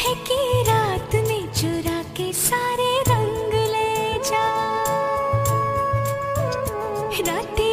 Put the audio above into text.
महकी रात में चुरा के सारे रंग ले जा। रातें